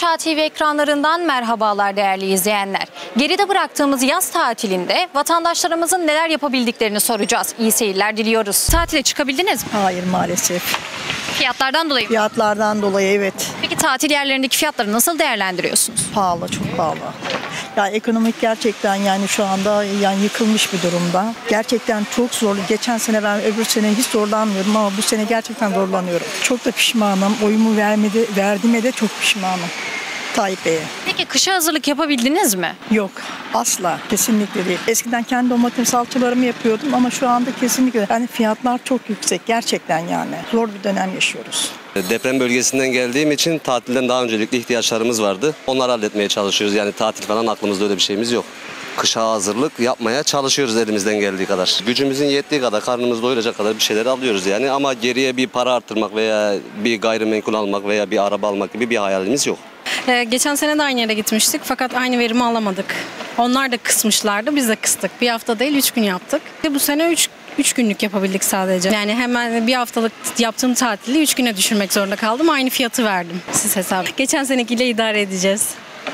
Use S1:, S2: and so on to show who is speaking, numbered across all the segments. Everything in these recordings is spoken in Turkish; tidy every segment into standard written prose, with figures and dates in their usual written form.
S1: Çağ TV ekranlarından merhabalar değerli izleyenler. Geride bıraktığımız yaz tatilinde vatandaşlarımızın neler yapabildiklerini soracağız. İyi seyirler diliyoruz. Tatile çıkabildiniz mi?
S2: Hayır maalesef.
S1: Fiyatlardan dolayı mı?
S2: Fiyatlardan dolayı evet.
S1: Peki tatil yerlerindeki fiyatları nasıl değerlendiriyorsunuz?
S2: Pahalı, çok pahalı. Ya ekonomik gerçekten yani şu anda yani yıkılmış bir durumda. Gerçekten çok zorlu. Geçen sene ben öbür sene hiç zorlanmıyorum ama bu sene gerçekten zorlanıyorum. Çok da pişmanım. Oyumu verdiğime de çok pişmanım. Tayyip Bey'e.
S1: Peki kışa hazırlık yapabildiniz mi?
S2: Yok, asla, kesinlikle değil. Eskiden kendi domates salçalarımı yapıyordum ama şu anda kesinlikle yani fiyatlar çok yüksek gerçekten yani. Zor bir dönem yaşıyoruz.
S3: Deprem bölgesinden geldiğim için tatilden daha öncelikli ihtiyaçlarımız vardı. Onları halletmeye çalışıyoruz. Yani tatil falan aklımızda öyle bir şeyimiz yok. Kışa hazırlık yapmaya çalışıyoruz elimizden geldiği kadar. Gücümüzün yettiği kadar, karnımızı doyuracak kadar bir şeyler alıyoruz yani. Ama geriye bir para arttırmak veya bir gayrimenkul almak veya bir araba almak gibi bir hayalimiz yok.
S4: Geçen sene de aynı yere gitmiştik fakat aynı verimi alamadık. Onlar da kısmışlardı, biz de kıstık. Bir hafta değil 3 gün yaptık. Bu sene 3 günlük yapabildik sadece. Yani hemen bir haftalık yaptığım tatili 3 güne düşürmek zorunda kaldım. Aynı fiyatı verdim. Siz hesap. Geçen senekiyle idare edeceğiz.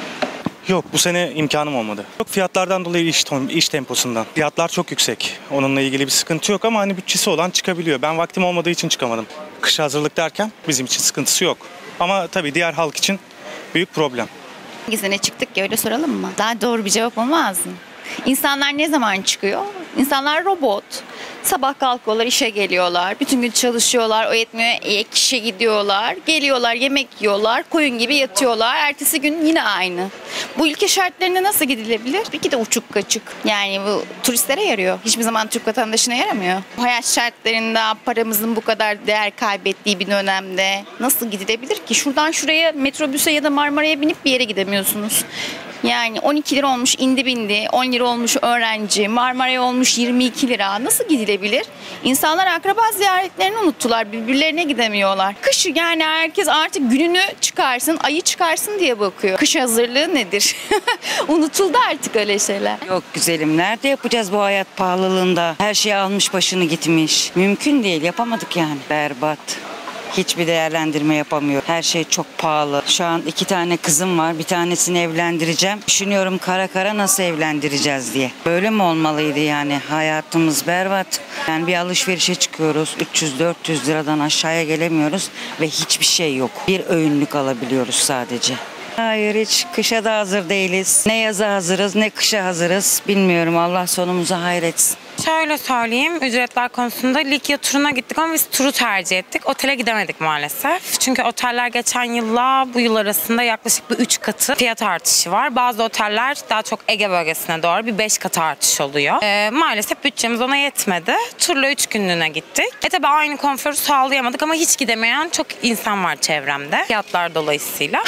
S5: Yok, bu sene imkanım olmadı. Çok fiyatlardan dolayı iş temposundan. Fiyatlar çok yüksek. Onunla ilgili bir sıkıntı yok ama hani bütçesi olan çıkabiliyor. Ben vaktim olmadığı için çıkamadım. Kışa hazırlık derken bizim için sıkıntısı yok. Ama tabii diğer halk için büyük problem.
S6: Hangi sene çıktık ki öyle soralım mı? Daha doğru bir cevap olmaz mı? İnsanlar ne zaman çıkıyor? İnsanlar robot. Sabah kalkıyorlar, işe geliyorlar. Bütün gün çalışıyorlar. O yetmiyor, işe gidiyorlar. Geliyorlar, yemek yiyorlar. Koyun gibi yatıyorlar. Ertesi gün yine aynı. Bu ülke şartlarında nasıl gidilebilir? Tabii de uçuk kaçık. Yani bu turistlere yarıyor. Hiçbir zaman Türk vatandaşına yaramıyor. Bu hayat şartlarında paramızın bu kadar değer kaybettiği bir dönemde nasıl gidilebilir ki? Şuradan şuraya metrobüse ya da Marmara'ya binip bir yere gidemiyorsunuz. Yani 12 lira olmuş indi bindi, 10 lira olmuş öğrenci, Marmara'ya olmuş 22 lira. Nasıl gidilebilir? İnsanlar akraba ziyaretlerini unuttular, birbirlerine gidemiyorlar. Kış yani herkes artık gününü çıkarsın, ayı çıkarsın diye bakıyor. Kış hazırlığı nedir? Unutuldu artık öyle şeyler.
S7: Yok güzelim, nerede yapacağız bu hayat pahalılığında? Her şey almış başını gitmiş. Mümkün değil, yapamadık yani. Berbat. Hiçbir değerlendirme yapamıyor. Her şey çok pahalı. Şu an 2 tane kızım var. Bir tanesini evlendireceğim. Düşünüyorum kara nasıl evlendireceğiz diye. Böyle mi olmalıydı yani? Hayatımız berbat. Yani bir alışverişe çıkıyoruz. 300-400 liradan aşağıya gelemiyoruz ve hiçbir şey yok. Bir öğünlük alabiliyoruz sadece. Hayır, hiç kışa da hazır değiliz. Ne yaza hazırız ne kışa hazırız. Bilmiyorum, Allah sonumuzu hayretsin.
S8: Şöyle söyleyeyim, ücretler konusunda Likya turuna gittik ama biz turu tercih ettik. Otele gidemedik maalesef. Çünkü oteller geçen yılla bu yıl arasında yaklaşık bir 3 katı fiyat artışı var. Bazı oteller daha çok Ege bölgesine doğru bir 5 katı artış oluyor. Maalesef bütçemiz ona yetmedi. Turla 3 günlüğüne gittik. Tabii aynı konforu sağlayamadık ama hiç gidemeyen çok insan var çevremde. Fiyatlar dolayısıyla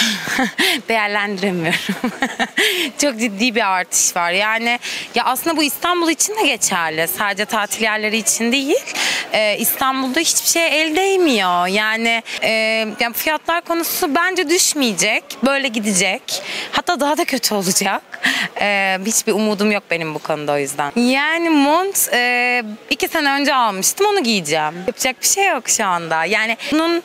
S8: değerlendiremiyorum. Çok ciddi bir artış var. Yani ya aslında bu İstanbul için de geçerli. Sadece tatil yerleri için değil. İstanbul'da hiçbir şeye el değmiyor. Yani fiyatlar konusu bence düşmeyecek. Böyle gidecek. Hatta daha da kötü olacak. Hiçbir umudum yok benim bu konuda o yüzden. Yani mont 2 sene önce almıştım. Onu giyeceğim. Yapacak bir şey yok şu anda. Yani bunun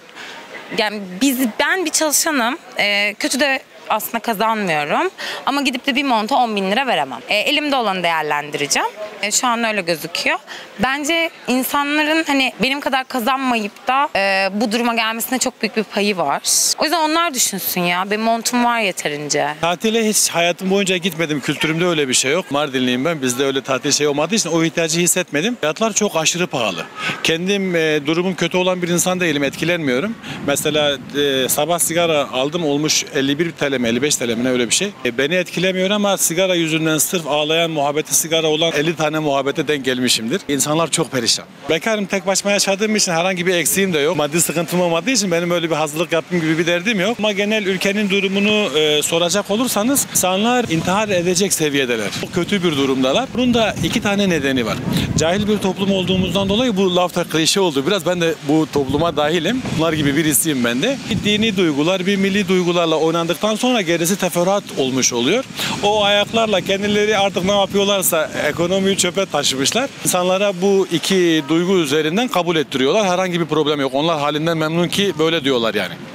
S8: ben bir çalışanım. Kötü de aslında kazanmıyorum. Ama gidip de bir monta 10.000 lira veremem. Elimde olanı değerlendireceğim. Şu an öyle gözüküyor. Bence insanların hani benim kadar kazanmayıp da bu duruma gelmesine çok büyük bir payı var. O yüzden onlar düşünsün ya. Benim montum var yeterince.
S9: Tatile hiç hayatım boyunca gitmedim. Kültürümde öyle bir şey yok. Mardinliyim ben. Bizde öyle tatil şey olmadığı için o ihtiyacı hissetmedim. Fiyatlar çok aşırı pahalı. Kendim durumum kötü olan bir insan değilim. Etkilenmiyorum. Mesela sabah sigara aldım olmuş 51 TL mi 55 TL mi ne öyle bir şey. Beni etkilemiyor ama sigara yüzünden sırf ağlayan muhabbeti sigara olan 50 tane muhabbete denk gelmişimdir. İnsanlar çok perişan. Bekarım, tek başıma yaşadığım için herhangi bir eksiğim de yok. Maddi sıkıntım olmadığı için benim öyle bir hazırlık yaptığım gibi bir derdim yok. Ama genel ülkenin durumunu soracak olursanız insanlar intihar edecek seviyedeler. Çok kötü bir durumdalar. Bunun da 2 tane nedeni var. Cahil bir toplum olduğumuzdan dolayı bu laf da klişe oldu. Biraz ben de bu topluma dahilim. Bunlar gibi birisiyim ben de. Bir dini duygular, bir milli duygularla oynandıktan sonra gerisi teferruat olmuş oluyor. O ayaklarla kendileri artık ne yapıyorlarsa ekonomiyi çöpe taşımışlar. İnsanlara bu 2 duygu üzerinden kabul ettiriyorlar. Herhangi bir problem yok. Onlar halinden memnun ki böyle diyorlar yani.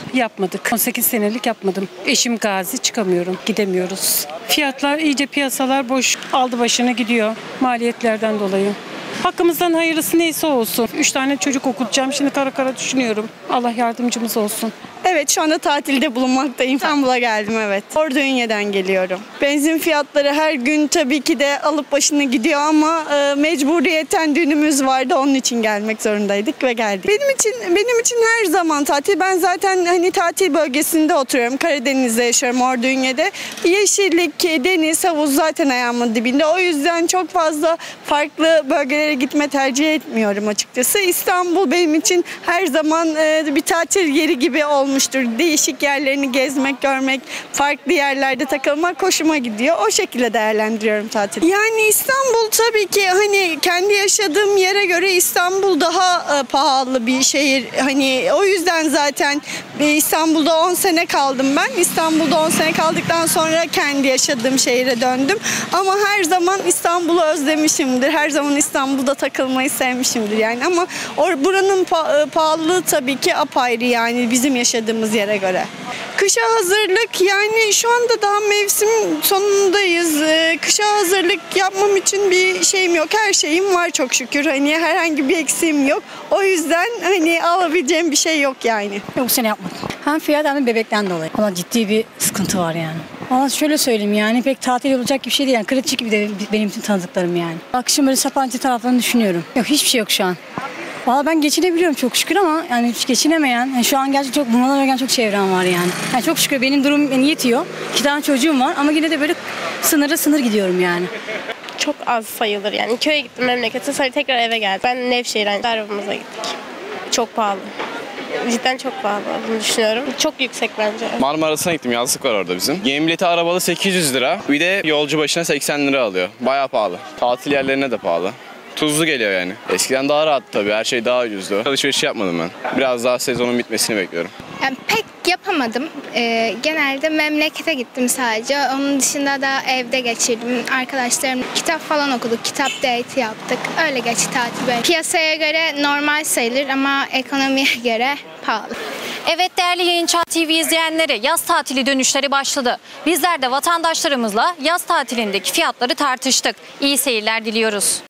S10: Yapmadık. 18 senelik yapmadım. Eşim gazi, çıkamıyorum. Gidemiyoruz. Fiyatlar iyice, piyasalar boş. Aldı başını gidiyor maliyetlerden dolayı. Hakkımızdan hayırlısı neyse olsun. 3 tane çocuk okutacağım. Şimdi kara kara düşünüyorum. Allah yardımcımız olsun.
S11: Evet, şu anda tatilde bulunmaktayım. İstanbul'a geldim, evet. Orduünye'den geliyorum. Benzin fiyatları her gün tabii ki de alıp başını gidiyor ama mecburiyeten düğünümüz vardı. Onun için gelmek zorundaydık ve geldik. Benim için her zaman tatil. Ben zaten hani tatil bölgesinde oturuyorum. Karadeniz'de yaşıyorum, Orduünye'de. Yeşillik, deniz, havuz zaten ayağımın dibinde. O yüzden çok fazla farklı bölgelere gitme tercih etmiyorum açıkçası. İstanbul benim için her zaman bir tatil yeri gibi olmuştur. Değişik yerlerini gezmek, görmek, farklı yerlerde takılmak hoşuma gidiyor. O şekilde değerlendiriyorum tatili. Yani İstanbul tabii ki hani kendi yaşadığım yere göre İstanbul daha pahalı bir şehir. Hani o yüzden zaten İstanbul'da 10 sene kaldım ben. İstanbul'da 10 sene kaldıktan sonra kendi yaşadığım şehire döndüm. Ama her zaman İstanbul'u özlemişimdir. Her zaman İstanbul'da takılmayı sevmişimdir yani. Ama buranın pahalılığı tabii ki apayrı yani bizim yaşadığımız yere göre. Kışa hazırlık yani şu anda daha mevsim sonundayız. Kışa hazırlık yapmam için bir şeyim yok. Her şeyim var çok şükür. Hani herhangi bir eksiğim yok. O yüzden hani alabileceğim bir şey yok yani.
S10: Yok, bu sene yapmadım. Hem fiyat hem de bebekten dolayı. Ama ciddi bir sıkıntı var yani. Ama şöyle söyleyeyim yani pek tatil olacak gibi bir şey değil. Yani kritik gibi de benim için tanıdıklarım yani. Akşam böyle Sapanca taraflarını düşünüyorum. Yok, hiçbir şey yok şu an. Valla ben geçinebiliyorum çok şükür ama yani hiç geçinemeyen, yani şu an gerçekten çok bunalamayan çok çevrem var yani. Yani çok şükür benim durumum beni yetiyor. 2 tane çocuğum var ama yine de böyle sınır gidiyorum yani.
S12: Çok az sayılır yani. Köye gittim memlekete, sonra tekrar eve geldim. Ben Nevşehir'e arabamıza gittik. Çok pahalı. Cidden çok pahalı olduğunu düşünüyorum. Çok yüksek bence.
S13: Marmara'sına gittim, yazlık var orada bizim. Gemi bileti arabalı 800 lira. Bir de yolcu başına 80 lira alıyor. Bayağı pahalı. Tatil yerlerine de pahalı. Tuzlu geliyor yani. Eskiden daha rahat tabii. Her şey daha ucuzdu. Alışveriş yapmadım ben. Biraz daha sezonun bitmesini bekliyorum.
S14: Yani pek yapamadım. Genelde memlekete gittim sadece. Onun dışında da evde geçirdim. Arkadaşlarım kitap falan okuduk. Kitap date yaptık. Öyle geçti tatil böyle. Piyasaya göre normal sayılır ama ekonomiye göre pahalı.
S1: Evet değerli Yayınçay TV izleyenleri, yaz tatili dönüşleri başladı. Bizler de vatandaşlarımızla yaz tatilindeki fiyatları tartıştık. İyi seyirler diliyoruz.